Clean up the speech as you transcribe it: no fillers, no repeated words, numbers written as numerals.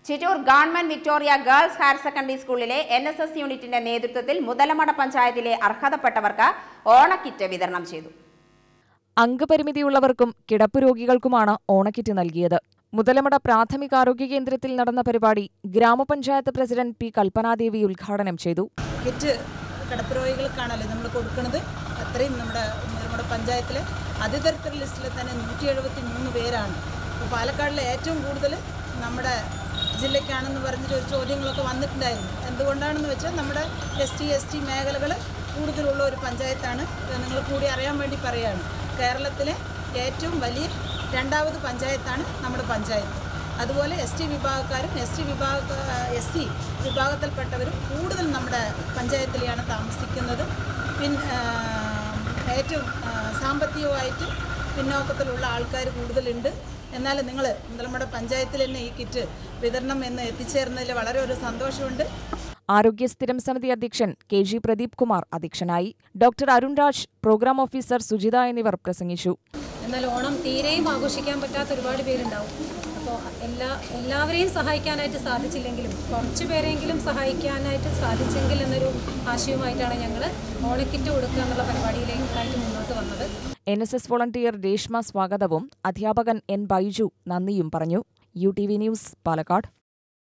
Chittur government Victoria girls higher secondary സ്കൂളിലെ NSS യൂണിറ്റിന്റെ നേതൃത്വത്തിൽ മുതലമട പഞ്ചായത്തിലെ അർഹതപ്പെട്ടവർക്ക് ഓണക്കിറ്റ് വിതരണം ചെയ്തു. അംഗപരിമിതിയുള്ളവർക്കും കിടപ്പ് രോഗികൾക്കുമാണ് ഓണക്കിറ്റ് നൽകിയത്. മുതലമട പ്രാഥമികാരോഗ്യ കേന്ദ്രത്തിൽ നടന്ന പരിപാടി ഗ്രാമപഞ്ചായത്ത് പ്രസിഡന്റ് P. കൽപ്പനാദേവി ഉദ്ഘാടനം ചെയ്തു. കിറ്റ് കിടപ്പ് രോഗികൾക്കാണല്ലോ നമ്മൾ കൊടുക്കുന്നത്. അത്രയും നമ്മുടെ പഞ്ചായത്തിലെ അതിതരത്തിൽ ലിസ്റ്റിൽ തന്നെ 173 പേരാണ്. പാലക്കാടിലെ ഏറ്റവും കൂടുതൽ നമ്മുടെ ജില്ലയ്ക്കാണെന്ന് പറഞ്ഞിട്ട് ഒരു ചോദ്യങ്ങളൊക്കെ വന്നിട്ടുണ്ടായിരുന്നു. എന്തുകൊണ്ടാണെന്ന് വെച്ചാൽ നമ്മുടെ ST മേഖലകൾ കൂടുതലുള്ള ഒരു പഞ്ചായത്താണ്. നിങ്ങൾ കൂടി അറിയാൻ വേണ്ടി പറയുകയാണ്. കേരളത്തിലെ ഏറ്റവും വലിയ രണ്ടാമത് പഞ്ചായത്താണ് നമ്മുടെ പഞ്ചായത്ത്. അതുപോലെ ST വിഭാഗക്കാരും SC വിഭാഗത്തിൽപ്പെട്ടവരും കൂടുതൽ നമ്മുടെ പഞ്ചായത്തിലെയാണ് താമസിക്കുന്നത്. ഏറ്റവും സാമ്പത്തികമായിട്ട് പിന്നോക്കത്തിലുള്ള ആൾക്കാർ കൂടുതലുണ്ട്. എന്നാൽ നിങ്ങൾ നമ്മുടെ പഞ്ചായത്തിൽ തന്നെ ഈ കിറ്റ് വിതരണം എന്ന് എത്തിച്ചേർന്നതിൽ വളരെ ഒരു സന്തോഷമുണ്ട്. ആരോഗ്യ സ്ഥിരം സമിതി അധ്യക്ഷൻ KG പ്രദീപ് കുമാർ അധ്യക്ഷനായി. Doctor Arun Raj, programme officer Sujitha എന്നിവർ പ്രസംഗിച്ചു. എന്നാൽ ഓണം തീരെയും ആഘോഷിക്കാൻ പറ്റാത്ത ഒരുപാട് പേരുണ്ടാവും. അപ്പോൾ എല്ലാവരെയും സഹായിക്കാനായിട്ട് സാധിച്ചില്ലെങ്കിലും കുറച്ച് പേരെങ്കിലും സഹായിക്കാനായിട്ട് സാധിച്ചെങ്കിൽ എന്നൊരു ആശയവുമായിട്ടാണ് ഞങ്ങൾ ഓണക്കിറ്റ് കൊടുക്കുക എന്നുള്ള പരിപാടിയിലേക്കായിട്ട് മുന്നോട്ട് വന്നത്. NSS വോളണ്ടിയർ രേഷ്മ സ്വാഗതവും അധ്യാപകൻ N. ബൈജു നന്ദിയും പറഞ്ഞു. UTV news, Palakkad.